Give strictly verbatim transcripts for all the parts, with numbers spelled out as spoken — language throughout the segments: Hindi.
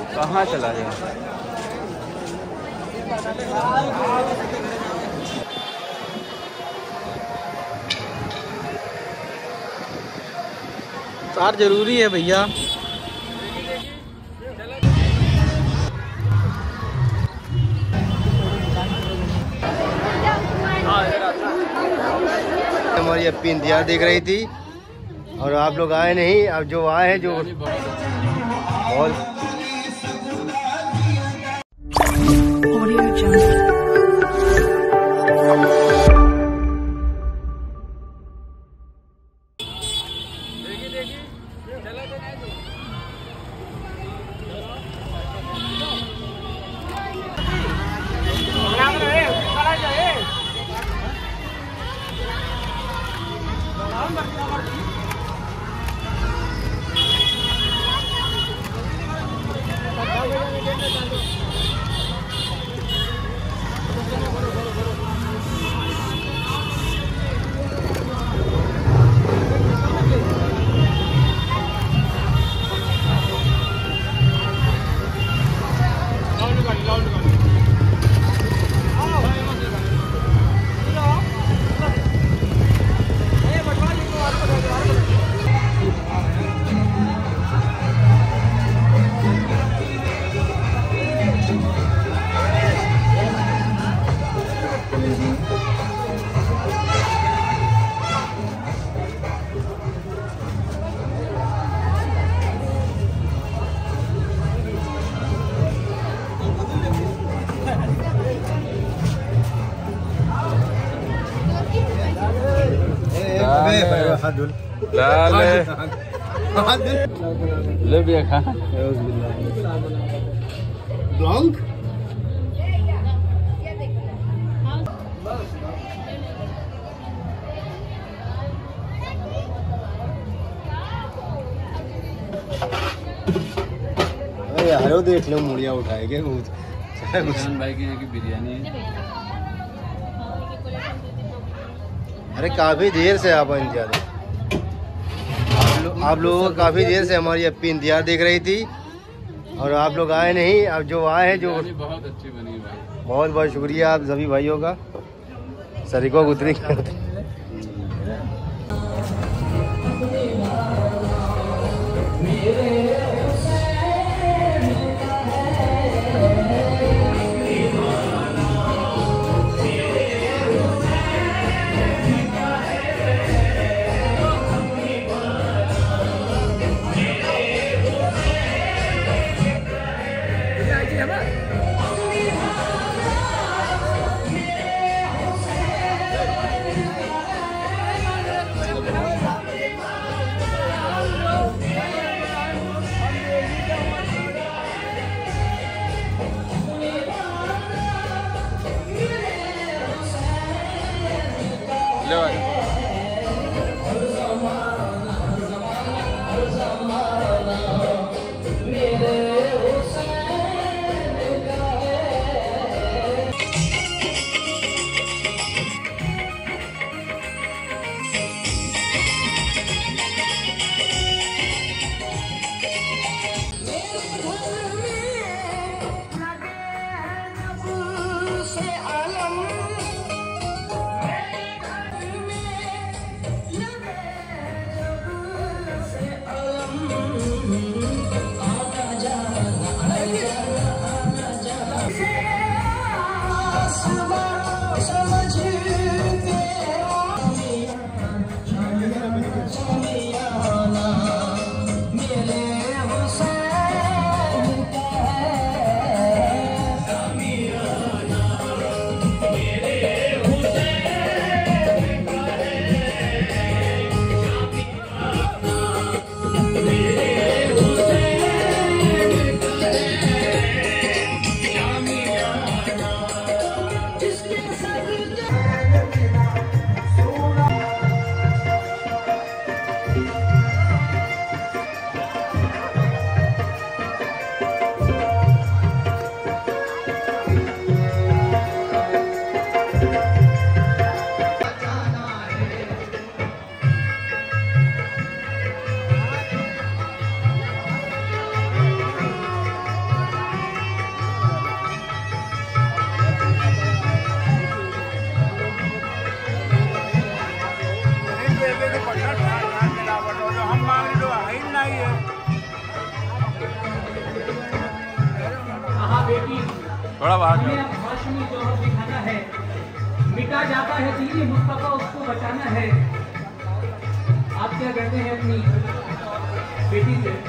कहाँ चला गया? तार जरूरी है भैया। हमारी अपनी इंतजार देख रही थी और आप लोग आए नहीं। अब जो आए हैं जो बहुत ब्लॉग यार वो देख लो मुड़िया उठाएंगे भाई की बिरयानी। अरे काफी देर से आप इंतजार आप, लो, आप लोगों को काफी देर से हमारी अपनी इंतजार देख रही थी और आप लोग आए नहीं। अब जो आए हैं जो बहुत अच्छी बनी भाई। बहुत बहुत शुक्रिया आप सभी भाइयों का। सरिको उतरी थोड़ा बाहर हाशमी जोहर दिखाना है, मिटा जाता है दीनी मुस्तफा उसको बचाना है। आप क्या कहते हैं अपनी बेटी से?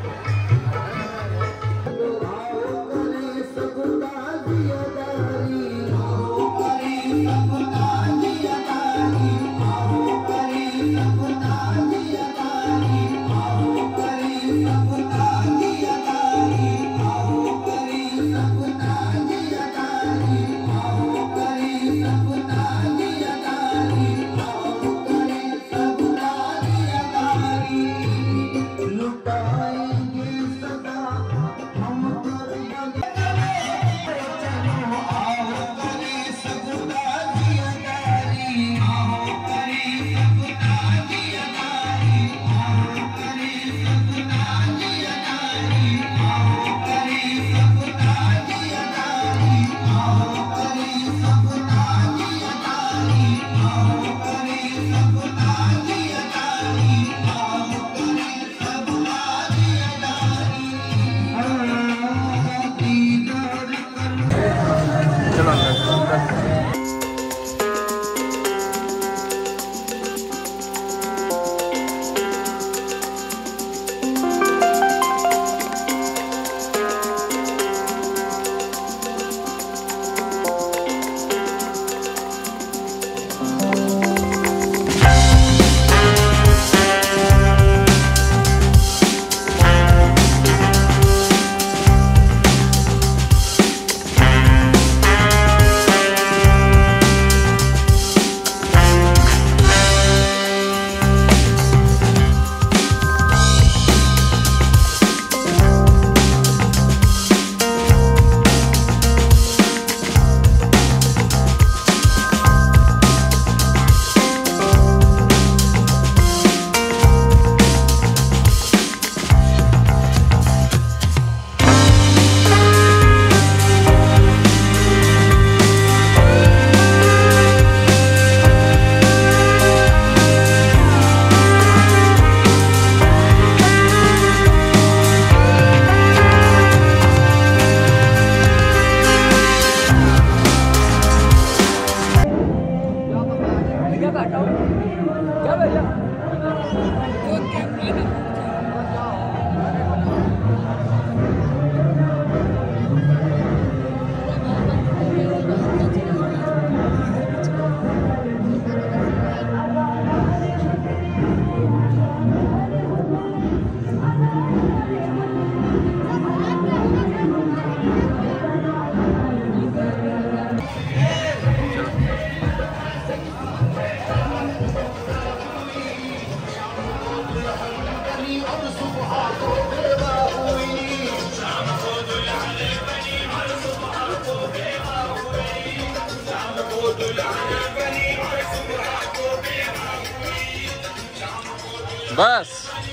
बस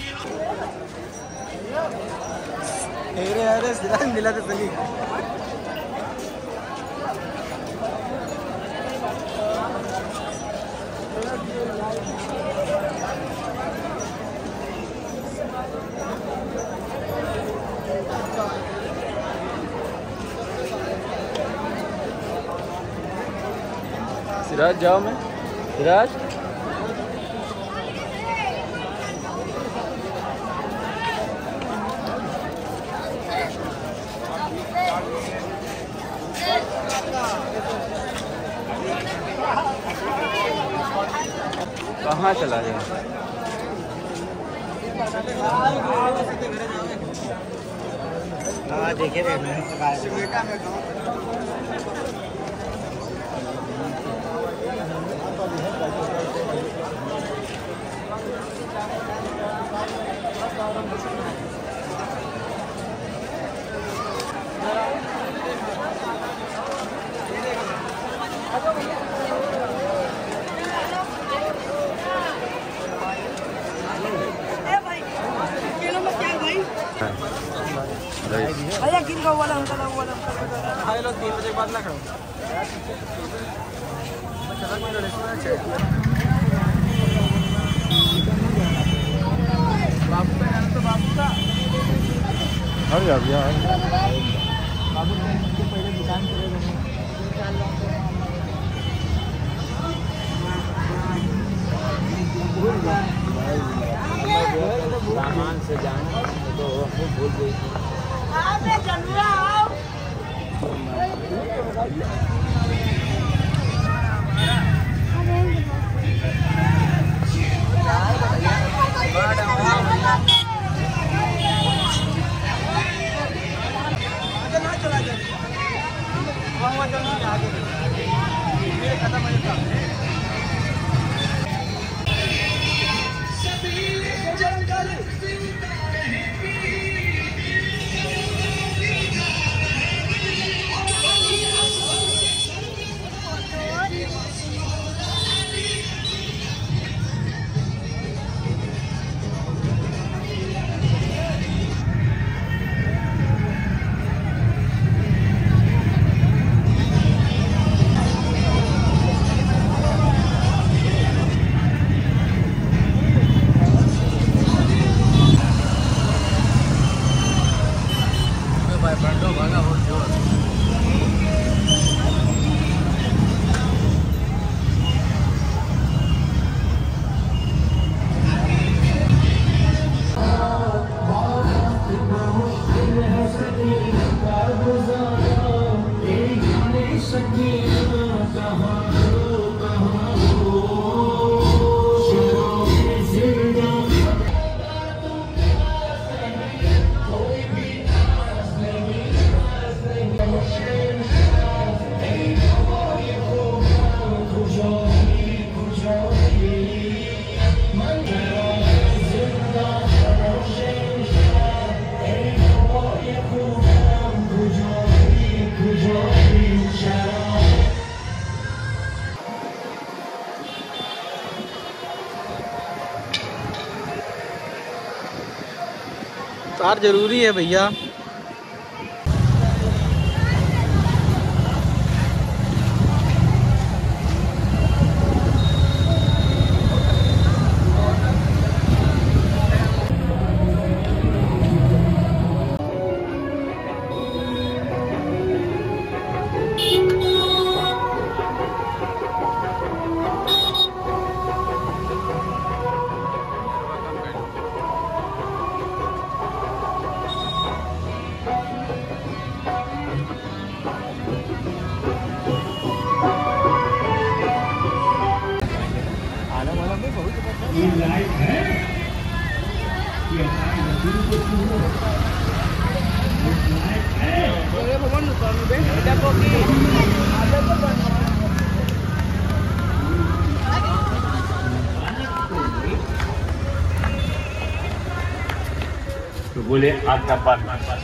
अरे अरे सिराज मिला तो सही। सिराज जाओ मैं सिराज कहाँ चला गया? हाँ देखे रे भैया गिर गया वाला वाला वाला ढाई लोग तीन बजे के बाद ना करो। बाबू का जाना तो बाबू का हर जा भैया बाबू पहले सामान से जाना तो भूल गई थी। तार जरूरी है भैया। तो बोले आपका बात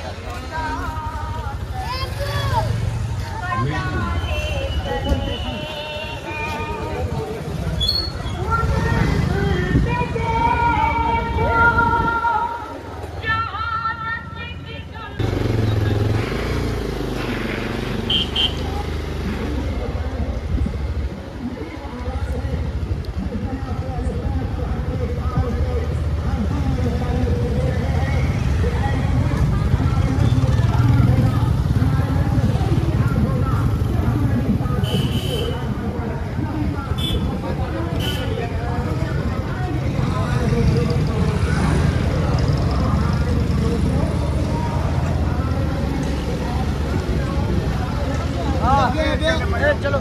चलो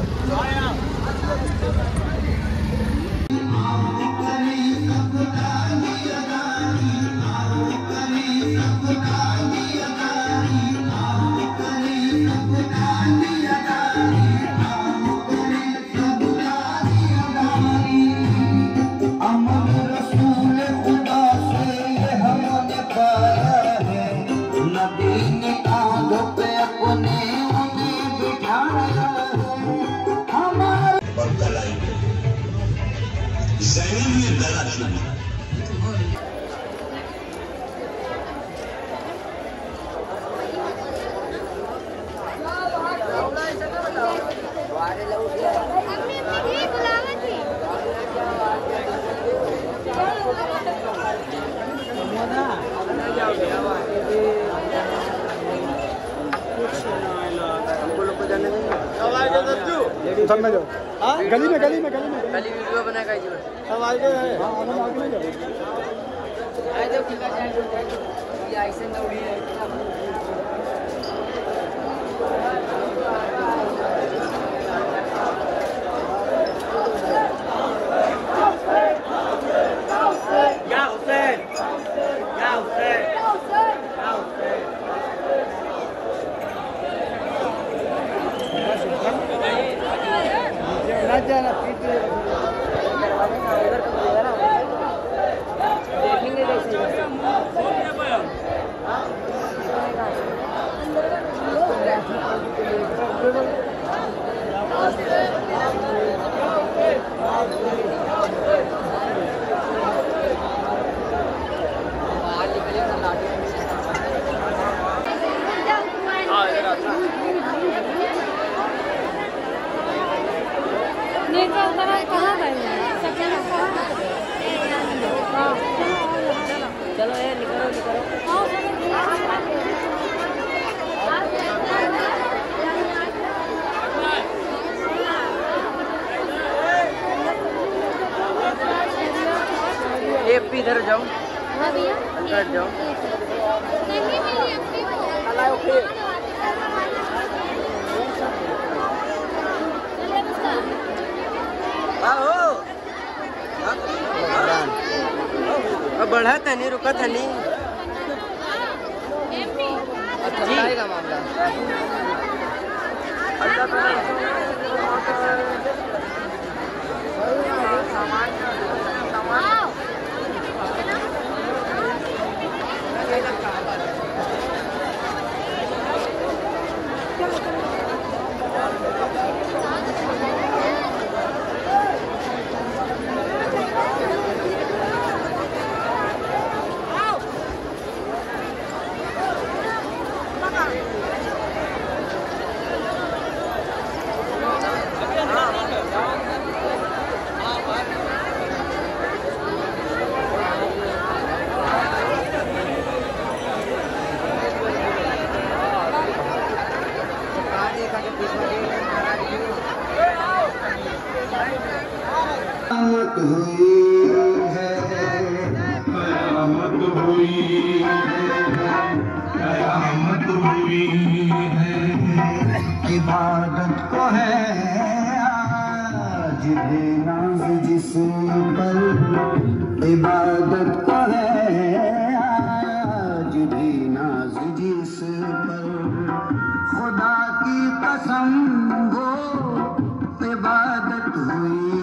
हम सब में जाओ। हाँ गली में गली में गली में गली वीडियो बना का जी सब आगे है। हाँ आगे आगे में जाओ। आए तो ठीक है ये ऐसे दौड़ी है या हुसैन या हुसैन या हुसैन ना जाना पीछे देखेंगे कैसे चलो ये निकलो निकलो ये भी इधर जाओ अंदर जाओ अब बढ़ा था नहीं रुका था नहीं जी का मामला कयामत हुई है कयामत हुई है कयामत हुई है इबादत को है आज भी नाज जिस पर इबादत को है आज भी नाज जिस पर खुदा की कसम वो इबादत हुई